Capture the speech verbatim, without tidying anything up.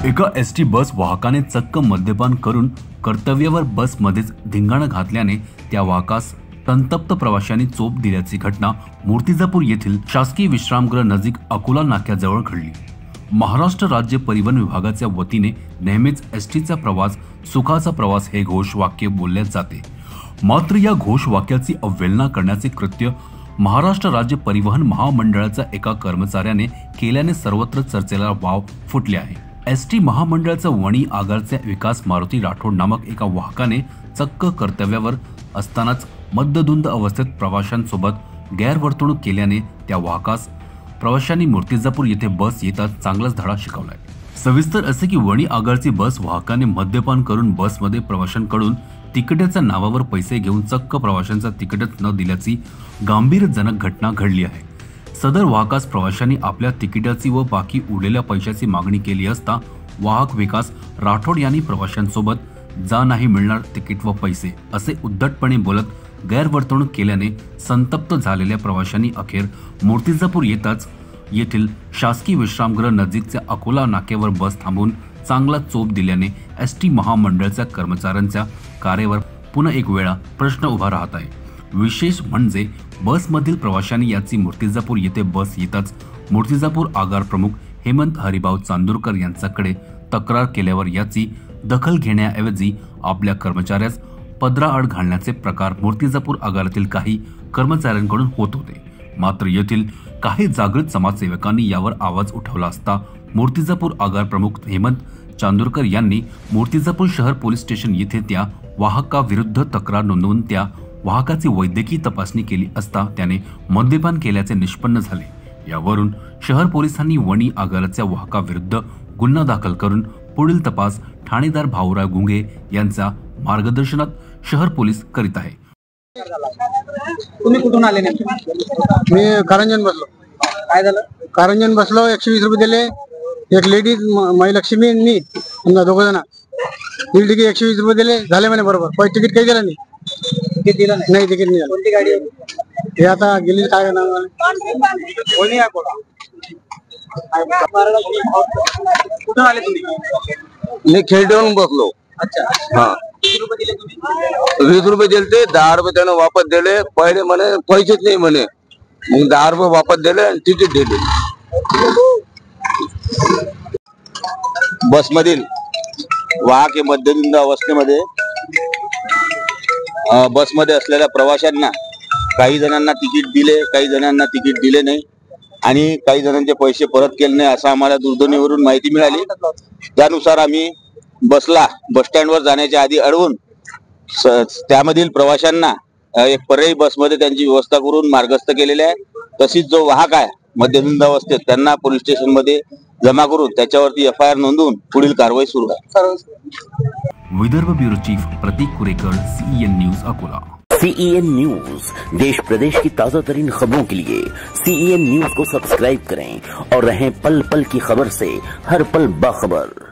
एका ST bus वाहकाने चक्क मद्यपान करून कर्तव्यावर बसमध्येच धिंगाणा घातल्याने त्या वाहकास संतप्त प्रवाशांनी चोप दिल्याची घटना मूर्तिजापूर येथील शासकीय विश्रामगृह नजीक अकोला नाक्याजवळ घडली। महाराष्ट्र राज्य परिवहन विभागाच्या वतीने नेहमीच एसटीचा प्रवास सुखाचा प्रवास हे घोषवाक्य बोलले जाते, मात्र या घोषवाक्याची अवहेलना करण्याचे कृत्य महाराष्ट्र राज्य परिवहन महामंडळाच्या एका कर्मचाऱ्याने केल्याने सर्वत्र चर्चेला वाव फुटले आहे। एसटी महामंडळाचा वणी आगारचे विकास मारुती राठोड नामक एका वाहकाने चक्क कर्तव्यावर असतानाच मद्यधुंद अवस्थेत प्रवाशांसोबत गैरवर्तणूक केल्याने त्या वाहकास प्रवाशांनी मूर्तिजापूर येथे बस येताच चांगलाच धडा शिकवलाय। सविस्तर असे की वणी आगारची बस वाहकाने मद्यपान करून बसमध्ये प्रवाशांकडून तिकिटाच्या नावावर पैसे घेऊन चक्क प्रवाशांचा तिकीटच न दिल्याची गांभीर्यजनक घटना घडली आहे। सदर वाहकास प्रवाशांनी आपल्या तिकिटाची व बाकी उरलेल्या पैशाची मागणी केली असता वाहक विकास राठोड यांनी प्रवाशांसोबत जा नाही मिळणार तिकीट व पैसे असे उद्धटपणे बोलत गैरवर्तणूक केल्याने संतप्त झालेल्या प्रवाशांनी अखेर मूर्तिजापूर येताच येथील शासकीय विश्रामगृह नजीकच्या अकोला नाक्यावर बस थांबवून चांगला चोप दिल्याने एसटी महामंडळाच्या कर्मचाऱ्यांच्या कार्यावर पुन्हा एक वेळा प्रश्न उभा राहत आहे। विशेष म्हणजे बसमधील प्रवाशांनी याची मूर्तिजापूर येथे बस येताच मूर्तिजापूर आगार प्रमुख हेमंत हरिभाऊ चांदूरकर यांच्याकडे तक्रार केल्यावर याची दखल घेण्याऐवजी आपल्या कर्मचाऱ्यास पदराआड घालण्याचे प्रकार मूर्तिजापूर आगारातील काही कर्मचाऱ्यांकडून होत होते। मात्र येथील काही जागृत समाजसेवकांनी यावर आवाज उठवला असता मूर्तिजापूर आगार प्रमुख हेमंत चांदूरकर यांनी मूर्तिजापूर शहर पोलीस स्टेशन येथे त्या वाहकाविरुद्ध तक्रार नोंदवून त्या वाहकाची वैद्यकीय तपासणी केली असता त्याने मद्यपान केल्याचे निष्पन्न झाले। यावरून शहर पोलिसांनी वणी आगाराच्या वाहकाविरुद्ध गुन्हा दाखल करून पुढील तपास ठाणेदार भाऊराव गुंगे यांच्या मार्गदर्शनात शहर पोलीस करीत आहे। तुम्ही कुठून आले? मी कारंजन बसलो। काय झालं? कारंजन बसलो, एकशे वीस रुपये दिले। एक लेडीज महिलक्ष्मी मी दोघ जण दीड तिकीट एकशे वीस रुपये दिले, झाले म्हणे बरोबर। पैसे तिकीट काही दिलं नाही, तिकीट दिलं नाही? नाही तिकीट नाही। कोणती गाडी आहे? हे आता गेली काय नाव कोणी आहे कोणा? कुठून आले तुम्ही? मी खेळून बसलो। अच्छा हा, किती रुपये दिले तुम्ही? वीस रुपये दिले ते दहा रुपये त्याने वापस दिले। पहिले म्हणे पैसेच नाही म्हणे, मग दहा रुपये वापस दिले आणि तिकीट दिले। बस मधील वाहक हे मद्यधुंद अवस्थेमध्ये बसमध्ये असलेल्या प्रवाशांना काही जणांना तिकीट दिले, काही जणांना तिकीट दिले नाही आणि काही जणांचे पैसे परत केले नाही असं आम्हाला दूरध्वनीवरून माहिती मिळाली। त्यानुसार आम्ही बसला बस स्टँडवर जाण्याच्या आधी अडवून त्यामधील प्रवाशांना एक पर्यायी बसमध्ये त्यांची व्यवस्था करून मार्गस्थ केलेले आहे। तशीच जो वाहक आहे मद्यधुंद अवस्थेत त्यांना पोलीस स्टेशन मध्ये जमा करून त्याच्यावरती एफ आय आर नोंदवून पुढील कारवाई सुरू आहे। Vidarbha bureau chief Prateek Kurekar, CEN news Akola. CEN news देश प्रदेश की ताजा तरीन खबरों के लिए सीईएन न्यूज को सब्सक्राइब करें और रहें पल पल की खबर से हर पल बाखबर।